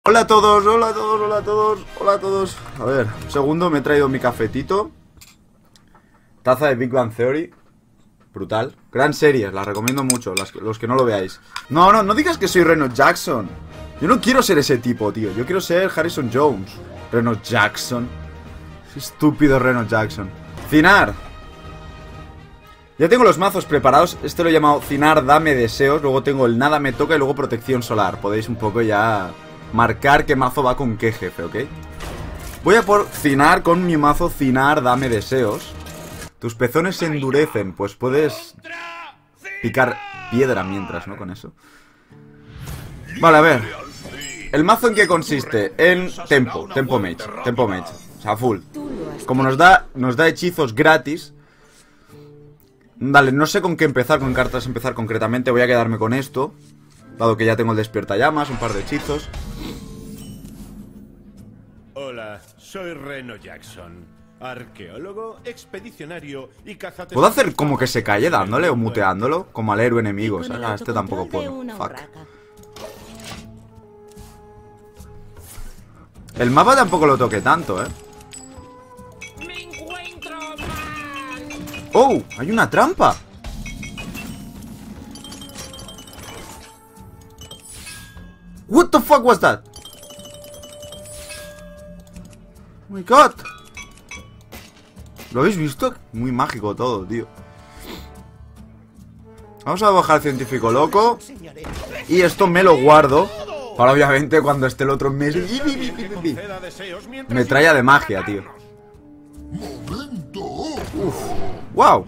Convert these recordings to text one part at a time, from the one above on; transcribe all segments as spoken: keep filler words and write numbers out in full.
Hola a todos, hola a todos, hola a todos, hola a todos. A ver, un segundo, me he traído mi cafetito. Taza de Big Bang Theory. Brutal. Gran serie, la recomiendo mucho, las, los que no lo veáis. No, no, no digas que soy Reno Jackson. Yo no quiero ser ese tipo, tío. Yo quiero ser Harrison Jones. Reno Jackson. Estúpido Reno Jackson. Cinar. Ya tengo los mazos preparados. Este lo he llamado Cinar Dame Deseos. Luego tengo el Nada Me Toca y luego Protección Solar. Podéis un poco ya marcar qué mazo va con qué jefe, ¿ok? Voy a por Cinar con mi mazo Cinar Dame Deseos. Tus pezones se endurecen. Pues puedes picar piedra mientras, ¿no? Con eso. Vale, a ver. ¿El mazo en qué consiste? En Tempo, Tempo Mage, Tempo Mage. O sea, full. Como nos da, nos da hechizos gratis. Dale, no sé con qué empezar, con cartas empezar concretamente. Voy a quedarme con esto, dado que ya tengo el despierta llamas, un par de hechizos. Hola, soy Reno Jackson, arqueólogo, expedicionario y cazador. ¿Puedo hacer como que se calle dándole o muteándolo? Como al héroe enemigo, ¿sabes? A este tampoco puedo. Fuck. El mapa tampoco lo toqué tanto, ¿eh? ¡Oh! ¡Hay una trampa! What the fuck was that? Oh my god. ¿Lo habéis visto? Muy mágico todo, tío. Vamos a bajar al científico loco. Y esto me lo guardo para obviamente cuando esté el otro mes. Metralla de magia, tío. Uf. Wow.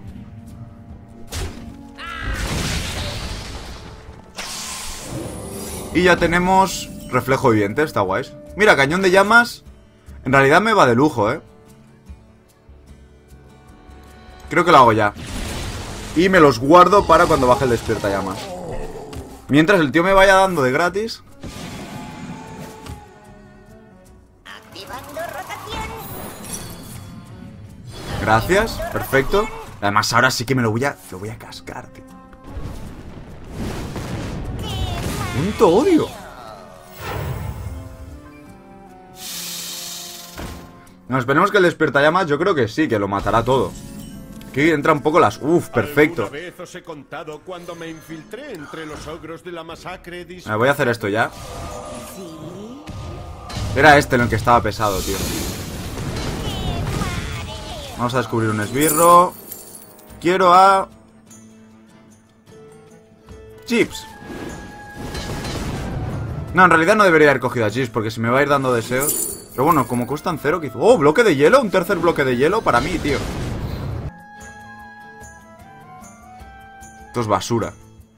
Y ya tenemos reflejo viviente, está guay. Mira, cañón de llamas. En realidad me va de lujo, eh. Creo que lo hago ya. Y me los guardo para cuando baje el despierta llamas. Mientras el tío me vaya dando de gratis. Gracias, perfecto. Además ahora sí que me lo voy a, lo voy a cascar, tío. Punto odio. No, esperemos que el despiertallamas. Yo creo que sí, que lo matará todo. Aquí entra un poco las... Uf, perfecto. Vez os he contado cuando me infiltré entre los ogros de la masacre. Me voy a hacer esto ya. Era este en el que estaba pesado, tío. Vamos a descubrir un esbirro. Quiero a... Chips. No, en realidad no debería haber cogido a Chips porque se me va a ir dando deseos. Pero bueno, como cuestan cero, que hizo... ¡Oh, bloque de hielo! Un tercer bloque de hielo para mí, tío. Esto es basura.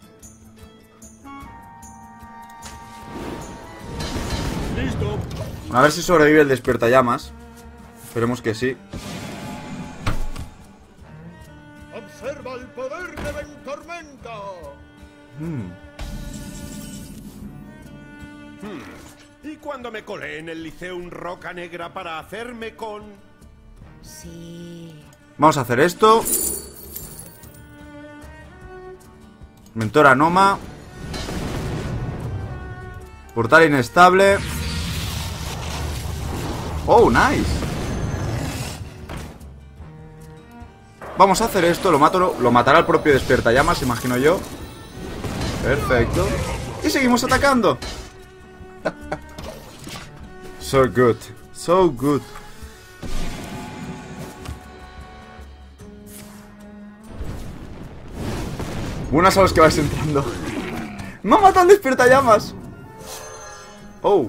Listo. A ver si sobrevive el despiertallamas. Esperemos que sí. Observa el poder de Ventormenta. Hmm. Hmm. ¿Y cuando me colé en el Liceum Roca Negra para hacerme con...? Sí. Vamos a hacer esto. Mentor Anoma. Portal inestable. Oh, nice. Vamos a hacer esto. Lo mato, lo matará el propio despiertallamas, imagino yo. Perfecto. Y seguimos atacando. So good. So good. Buenas a los que vais entrando. ¡Me ha matado el despiertallamas! Oh.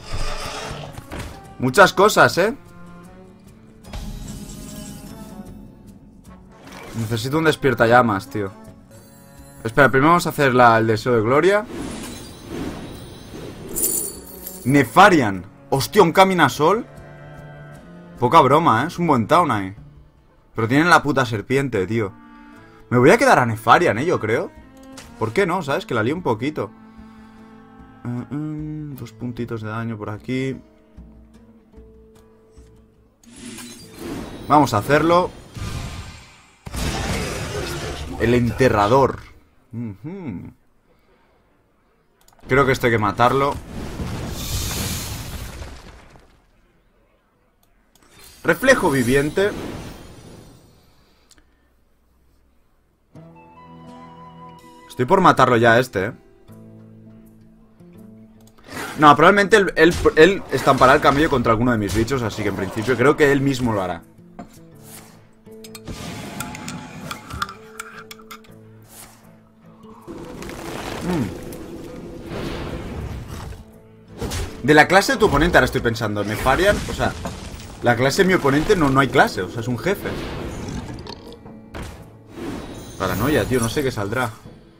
Muchas cosas, ¿eh? Necesito un despiertallamas, tío. Espera, primero vamos a hacer la, el deseo de gloria. Nefarian. Hostia, un Caminasol. Poca broma, ¿eh? Es un buen town ahí. Pero tienen la puta serpiente, tío. Me voy a quedar a Nefarian, ¿eh? Yo creo. ¿Por qué no? ¿Sabes? Que la lío un poquito. Uh, uh, dos puntitos de daño por aquí. Vamos a hacerlo. El enterrador. Uh-huh. Creo que esto hay que matarlo. Reflejo viviente. Estoy por matarlo ya a este, ¿eh? No, probablemente él, él, él estampará el camello contra alguno de mis bichos, así que en principio creo que él mismo lo hará. Mm. De la clase de tu oponente, ahora estoy pensando, Nefarian, o sea, la clase de mi oponente no, no hay clase, o sea, es un jefe. Paranoia, tío, no sé qué saldrá.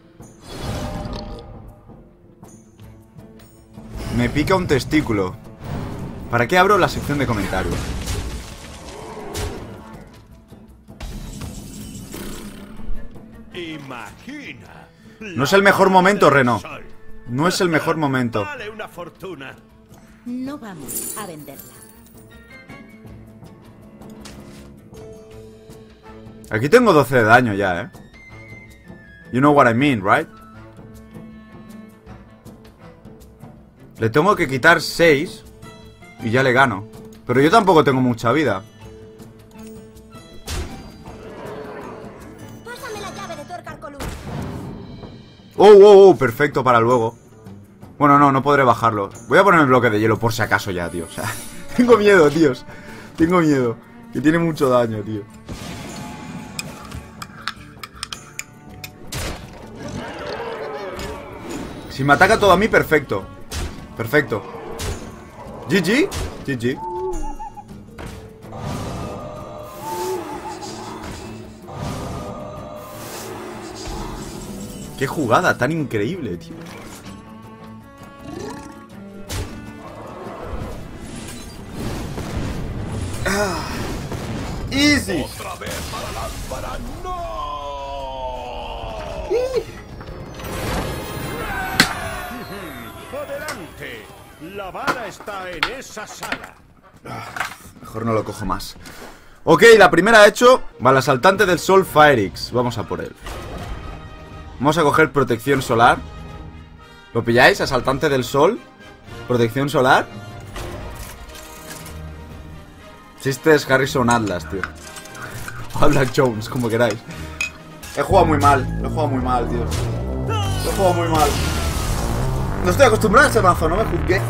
Me pica un testículo. ¿Para qué abro la sección de comentarios? Imagina. No es el mejor momento, Reno. No es el mejor momento. Vale una fortuna. No vamos a venderla. Aquí tengo doce de daño ya, ¿eh? You know what I mean, right? Le tengo que quitar seis y ya le gano. Pero yo tampoco tengo mucha vida. Pásame la llave de Torcar Column. Oh, oh, oh, perfecto para luego. Bueno, no, no podré bajarlo. Voy a poner el bloque de hielo por si acaso ya, tío. O sea, tengo miedo, tíos. Tengo miedo. Que tiene mucho daño, tío. Si me ataca todo a mí, perfecto. Perfecto. G G. G G. Qué jugada tan increíble, tío. Ah. Easy. Otra vez para la lámpara. ¡No! Adelante. La bala está en esa sala. Mejor no lo cojo más. Ok, la primera hecho. Vale, asaltante del sol Firix. Vamos a por él. Vamos a coger protección solar. ¿Lo pilláis? Asaltante del sol. Protección solar. Si este es Harrison Atlas, tío. O Black Jones, como queráis. He jugado muy mal. Lo he jugado muy mal, tío. Lo he jugado muy mal. No estoy acostumbrado a ese mazo, no me juzgué.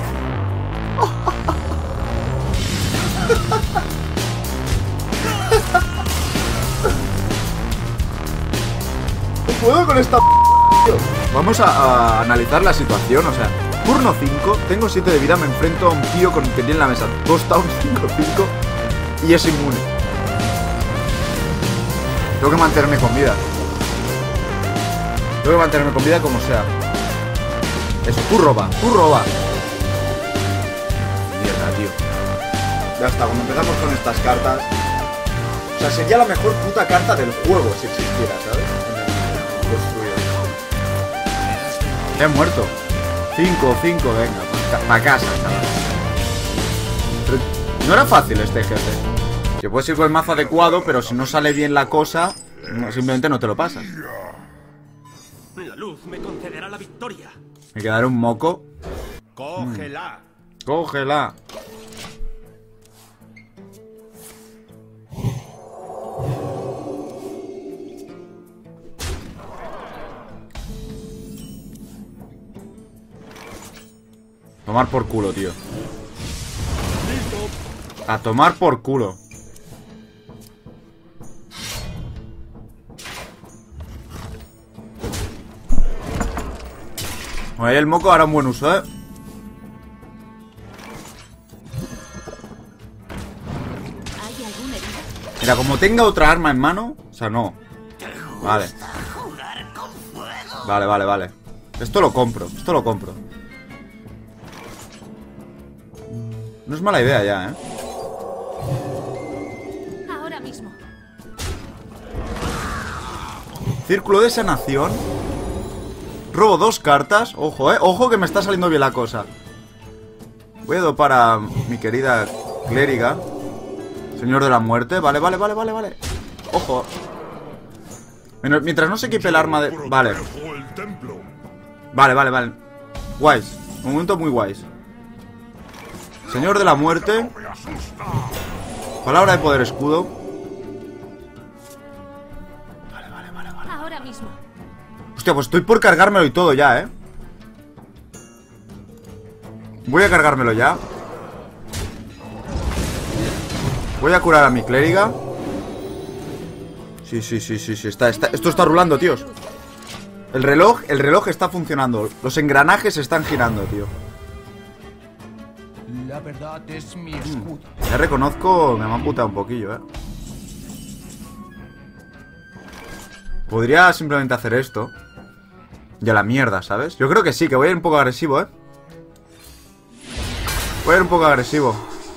No puedo con esta p***, tío. Vamos a, a analizar la situación, o sea, turno cinco, tengo siete de vida, me enfrento a un tío con que tiene en la mesa dos towns cinco cinco y es inmune. Tengo que mantenerme con vida. Tengo que mantenerme con vida como sea. Eso, tú roba, tú roba. Mierda, tío. Ya está, cuando empezamos con estas cartas. O sea, sería la mejor puta carta del juego si existiera, ¿sabes? Construido. He muerto. cinco, cinco, venga, para pa casa, chaval. Pero no era fácil este jefe. Que puedes ir con el mazo adecuado, pero si no sale bien la cosa, simplemente no te lo pasas. La luz me concederá la victoria. Me quedará un moco. Cógela. Cógela. Tomar por culo, tío. A tomar por culo. Ahí el moco hará un buen uso, ¿eh? ¿Hay alguna herida? Mira, como tenga otra arma en mano. O sea, no. Vale. Vale, vale, vale. Esto lo compro, esto lo compro. No es mala idea ya, ¿eh? Ahora mismo. Círculo de sanación. Robo dos cartas. Ojo, eh. Ojo que me está saliendo bien la cosa. Voy a dopar a mi querida clériga. Señor de la muerte. Vale, vale, vale, vale, vale. Ojo. Mientras no se equipe el arma de... Vale. Vale, vale, vale. Guays. Un momento muy guays. Señor de la muerte. Palabra de poder escudo. Ahora mismo. Hostia, pues estoy por cargármelo y todo ya, ¿eh? Voy a cargármelo ya. Voy a curar a mi clériga. Sí, sí, sí, sí, sí. Está, está, esto está rulando, tíos. El reloj, el reloj está funcionando. Los engranajes están girando, tío. La verdad es mi escudo. Ya reconozco, me han puteado un poquillo, eh. Podría simplemente hacer esto. Y a la mierda, ¿sabes? Yo creo que sí, que voy a ir un poco agresivo, eh. Voy a ir un poco agresivo.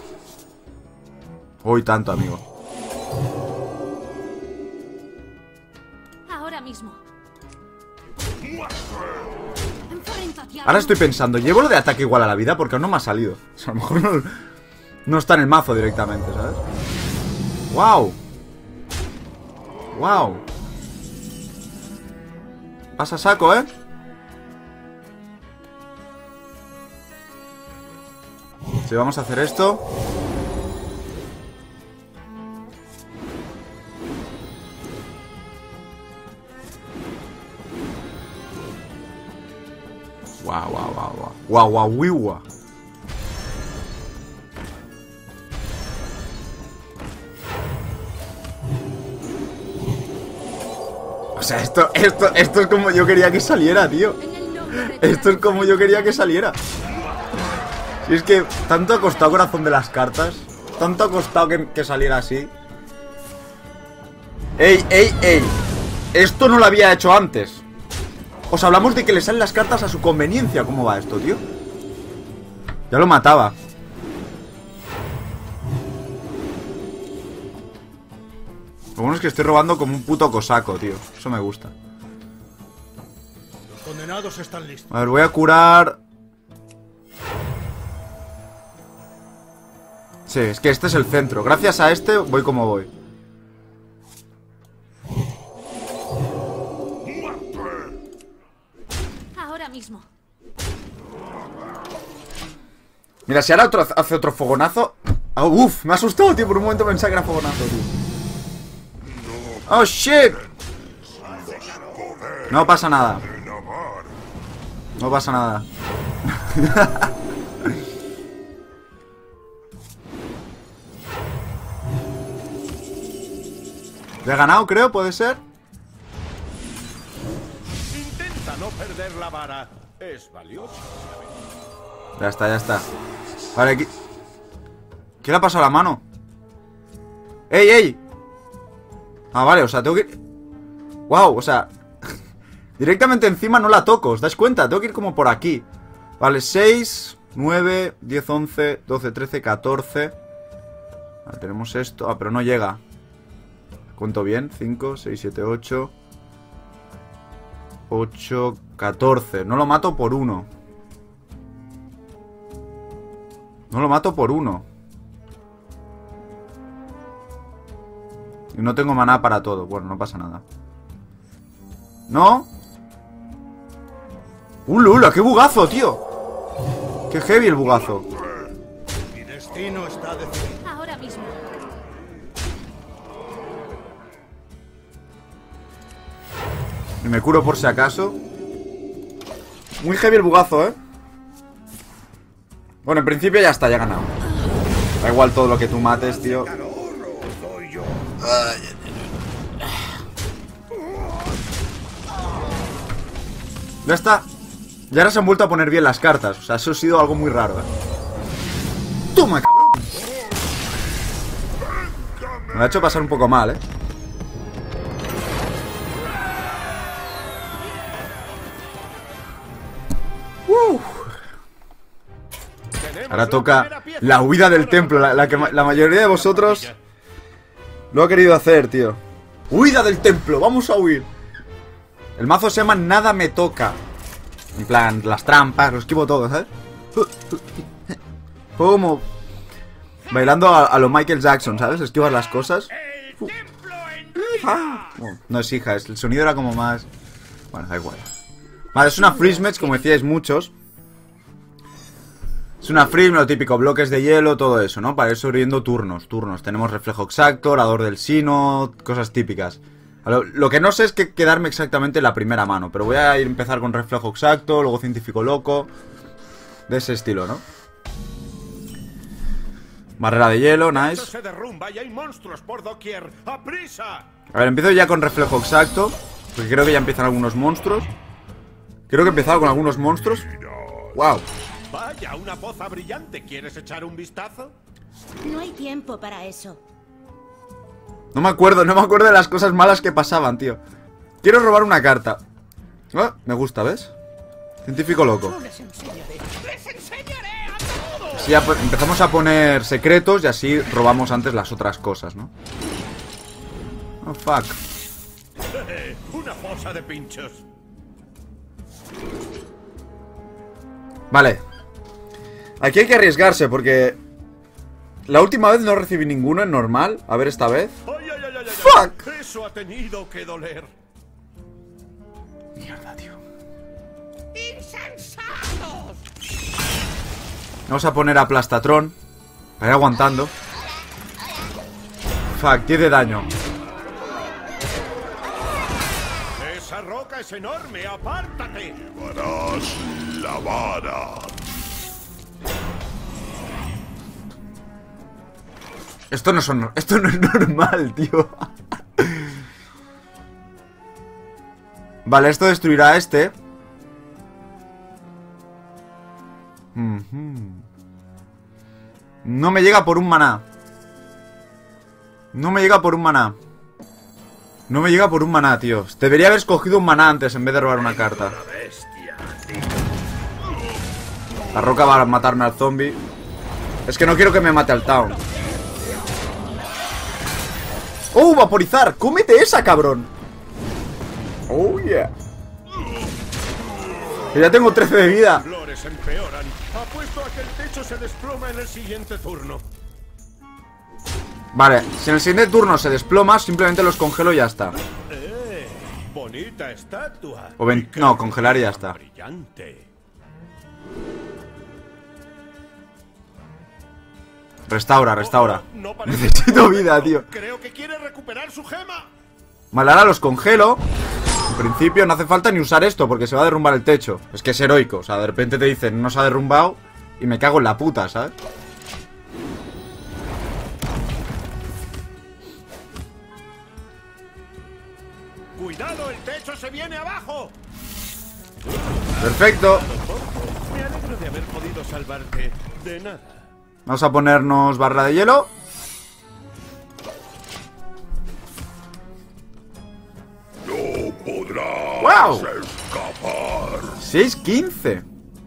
Uy, tanto, amigo. Ahora mismo. Ahora estoy pensando, ¿llevo lo de ataque igual a la vida? Porque aún no me ha salido. O sea, a lo mejor no, no está en el mazo directamente, ¿sabes? ¡Wow! ¡Wow! Pasa saco, ¿eh? Si vamos a hacer esto. Guau, guau, guau, guau. Guau, guau, guau. O sea, esto, esto, esto es como yo quería que saliera, tío. Esto es como yo quería que saliera. Si es que tanto ha costado corazón de las cartas. Tanto ha costado que, que saliera así. ¡Ey, ey, ey! Esto no lo había hecho antes. Os hablamos de que le salen las cartas a su conveniencia. ¿Cómo va esto, tío? Ya lo mataba. Lo bueno es que estoy robando como un puto cosaco, tío. Eso me gusta. Los condenados están listos. A ver, voy a curar. Sí, es que este es el centro. Gracias a este voy como voy. Ahora mismo. Mira, si ahora otro, hace otro fogonazo. Oh, uf, me ha asustado, tío. Por un momento pensé que era fogonazo, tío. Oh, shit. No pasa nada. No pasa nada. ¿Le he ganado, creo? ¿Puede ser? Intenta no perder la vara. Es valioso. Ya está, ya está. Vale, aquí. ¿Qué le ha pasado a la mano? ¡Ey, ey! Ah, vale, o sea, tengo que ir... Wow, o sea... Directamente encima no la toco, ¿os dais cuenta? Tengo que ir como por aquí. Vale, seis, nueve, diez, once, doce, trece, catorce. Vale, tenemos esto. Ah, pero no llega. Cuento bien, cinco, seis, siete, ocho, ocho, catorce. No lo mato por uno. No lo mato por uno. Y no tengo maná para todo. Bueno, no pasa nada. ¿No? ¡Uh, lula! ¡Qué bugazo, tío! ¡Qué heavy el bugazo! Mi destino está decidido. Ahora mismo. Y me curo por si acaso. Muy heavy el bugazo, ¿eh? Bueno, en principio ya está, ya he ganado. Da igual todo lo que tú mates, tío. Ya está. Y ahora se han vuelto a poner bien las cartas. O sea, eso ha sido algo muy raro, ¿eh? ¡Toma, cabrón! Me ha hecho pasar un poco mal, ¿eh? Uh. Ahora toca la huida del templo. La, la que la mayoría de vosotros lo ha querido hacer, tío. ¡Huida del templo! ¡Vamos a huir! El mazo se llama Nada me toca. En plan, las trampas, lo esquivo todo, ¿sabes? Fue como bailando a, a lo Michael Jackson, ¿sabes? Esquivas las cosas. Ah, bueno, no es hija, es, el sonido era como más... Bueno, da igual. Vale, es una freeze match, como decíais muchos. Es una freeze, lo típico, bloques de hielo, todo eso, ¿no? Para ir sobreviviendo turnos, turnos. Tenemos reflejo exacto, orador del sino, cosas típicas. Lo, lo que no sé es que quedarme exactamente en la primera mano, pero voy a ir a empezar con reflejo exacto, luego científico loco, de ese estilo, ¿no? Barrera de hielo, nice. Esto se derrumba y hay monstruos por doquier. ¡Aprisa! A ver, empiezo ya con reflejo exacto, porque creo que ya empiezan algunos monstruos. Creo que he empezado con algunos monstruos. ¡Wow! Vaya, una poza brillante. ¿Quieres echar un vistazo? No hay tiempo para eso. No me acuerdo, no me acuerdo de las cosas malas que pasaban, tío. Quiero robar una carta. Ah, me gusta, ¿ves? Científico loco. Así ya empezamos a poner secretos y así robamos antes las otras cosas, ¿no? Oh, fuck. Una fosa de pinchos. Vale. Aquí hay que arriesgarse porque la última vez no recibí ninguno en normal. A ver esta vez. Ay, ay, ay, ay, ¡Fuck! ay. Eso ha tenido que doler. Mierda, tío. ¡Insensatos! Vamos a poner a Plastatron para ir aguantando. Fuck, diez de daño. Esa roca es enorme. ¡Apártate! Llevarás la vara. Esto no, son, esto no es normal, tío. Vale, esto destruirá a este. No me llega por un maná. No me llega por un maná. No me llega por un maná, tío. Debería haber escogido un maná antes en vez de robar una carta. La roca va a matarme al zombie. Es que no quiero que me mate al town. ¡Oh, vaporizar! ¡Cómete esa, cabrón! ¡Oh, yeah! Que ya tengo trece de vida. Las flores empeoran. Apuesto a que el techo se desploma en el siguiente turno. Vale, si en el siguiente turno se desploma, simplemente los congelo y ya está. Eh, bonita estatua. O ven- no, congelar y ya está. Brillante. Restaura, restaura. Oh, no parece Necesito correcto. vida, tío. Creo que quiere recuperar su gema. Vale, ahora los congelo. En principio no hace falta ni usar esto porque se va a derrumbar el techo. Es que es heroico, o sea, de repente te dicen no se ha derrumbado y me cago en la puta, ¿sabes? Cuidado, el techo se viene abajo. Perfecto. Me alegro de haber podido salvarte. De nada. Vamos a ponernos barra de hielo. No podrás ¡Wow! escapar. seis quince.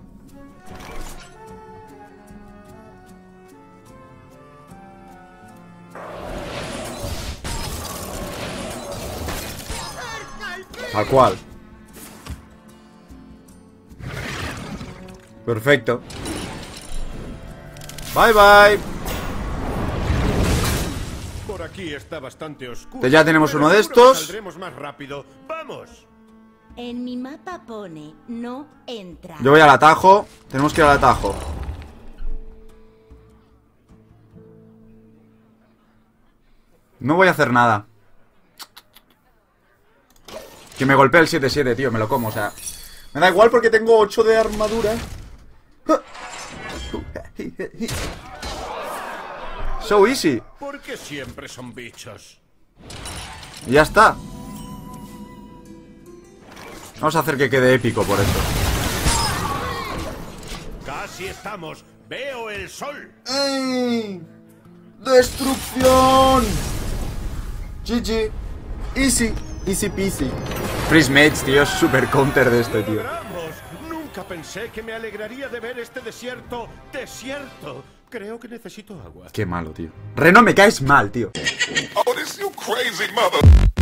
Tal cual. Perfecto. Bye bye. Por aquí está bastante oscuro. Pues ya tenemos pero uno de seguro que estos. Saldremos más rápido. Vamos. En mi mapa pone no entra. Yo voy al atajo. Tenemos que ir al atajo. No voy a hacer nada. Que me golpea el siete siete, tío. Me lo como, o sea. Me da igual porque tengo ocho de armadura. So easy. ¿Por qué siempre son bichos? Y ya está. Vamos a hacer que quede épico por eso. Casi estamos. Veo el sol. ¡Ey! ¡Destrucción! G G. Easy. Easy peasy. Freeze mates, tío. Es super counter de este, tío. Logramos. Nunca pensé que me alegraría de ver este desierto. Desierto. Creo que necesito agua. Qué malo, tío. Reno, me caes mal, tío. Oh, this you crazy mother.